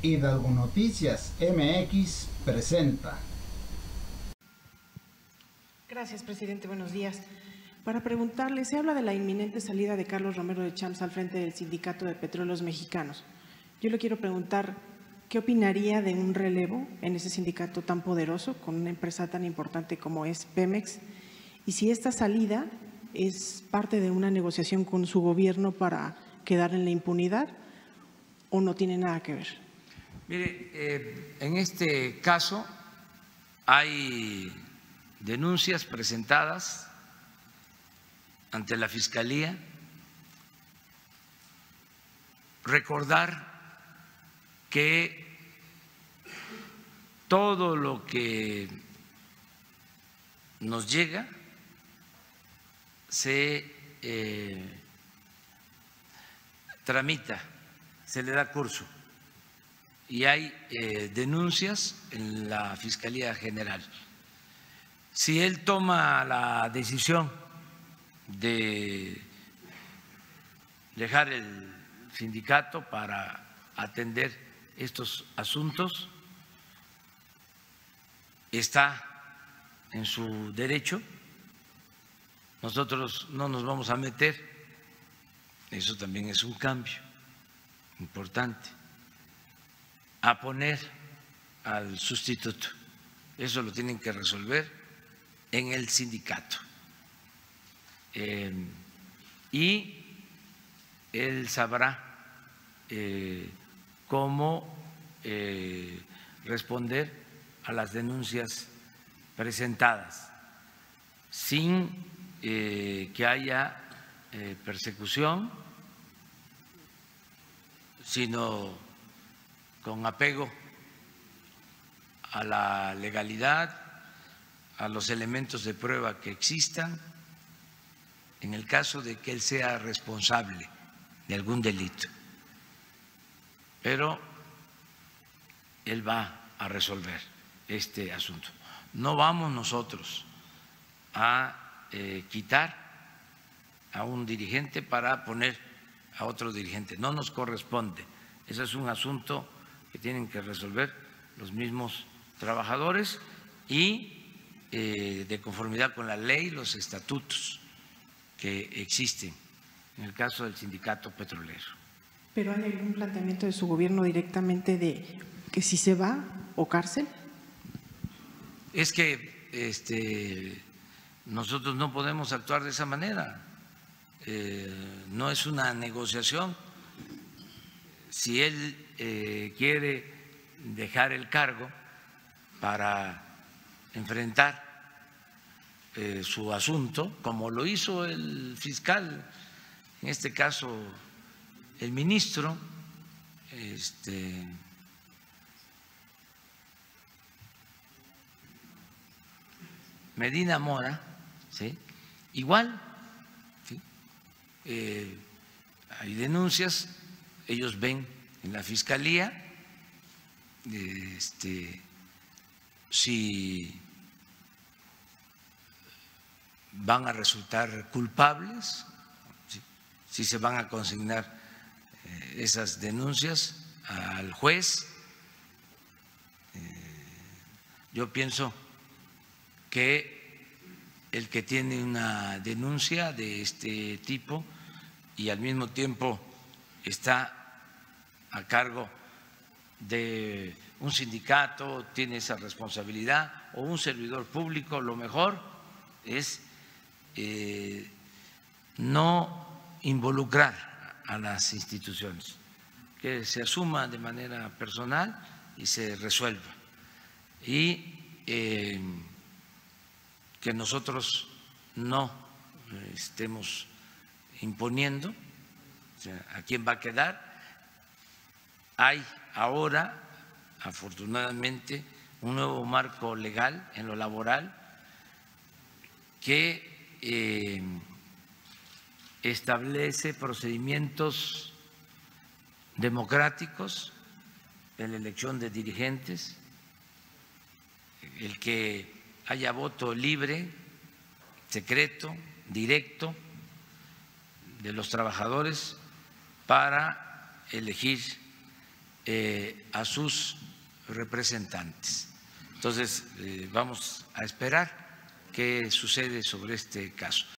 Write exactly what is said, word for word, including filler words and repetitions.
Hidalgo Noticias M X presenta. Gracias, presidente. Buenos días. Para preguntarle, se habla de la inminente salida de Carlos Romero de Champs al frente del Sindicato de Petróleos Mexicanos. Yo le quiero preguntar, ¿qué opinaría de un relevo en ese sindicato tan poderoso, con una empresa tan importante como es Pemex? Y si esta salida es parte de una negociación con su gobierno para quedar en la impunidad o no tiene nada que ver. Mire, eh, en este caso hay denuncias presentadas ante la Fiscalía. Recordar que todo lo que nos llega se eh, tramita, se le da curso y hay eh, denuncias en la Fiscalía General. Si él toma la decisión de dejar el sindicato para atender estos asuntos, está en su derecho. Nosotros no nos vamos a meter, eso también es un cambio importante, a poner al sustituto. Eso lo tienen que resolver en el sindicato. Eh, y él sabrá eh, cómo eh, responder a las denuncias presentadas sin eh, que haya eh, persecución, sino con apego a la legalidad, a los elementos de prueba que existan, en el caso de que él sea responsable de algún delito. Pero él va a resolver este asunto. No vamos nosotros a eh, quitar a un dirigente para poner a otro dirigente. No nos corresponde. Ese es un asunto que tienen que resolver los mismos trabajadores y eh, de conformidad con la ley, los estatutos que existen en el caso del sindicato petrolero. ¿Pero hay algún planteamiento de su gobierno directamente de que si se va o cárcel? Es que este, nosotros no podemos actuar de esa manera. Eh, no es una negociación. Si él eh, quiere dejar el cargo para enfrentar eh, su asunto, como lo hizo el fiscal, en este caso el ministro, este, Medina Mora, ¿sí? Igual, ¿sí? Eh, hay denuncias, ellos ven en la fiscalía este, si van a resultar culpables, si, si se van a consignar eh, esas denuncias al juez. Eh, yo pienso que el que tiene una denuncia de este tipo y al mismo tiempo está a cargo de un sindicato, tiene esa responsabilidad, o un servidor público, lo mejor es eh, no involucrar a las instituciones, que se asuma de manera personal y se resuelva. Y eh, que nosotros no estemos imponiendo, o sea, a quién va a quedar. Hay ahora, afortunadamente, un nuevo marco legal en lo laboral que eh, establece procedimientos democráticos en la elección de dirigentes, el que haya voto libre, secreto, directo de los trabajadores para elegir eh, a sus representantes. Entonces, eh, vamos a esperar qué sucede sobre este caso.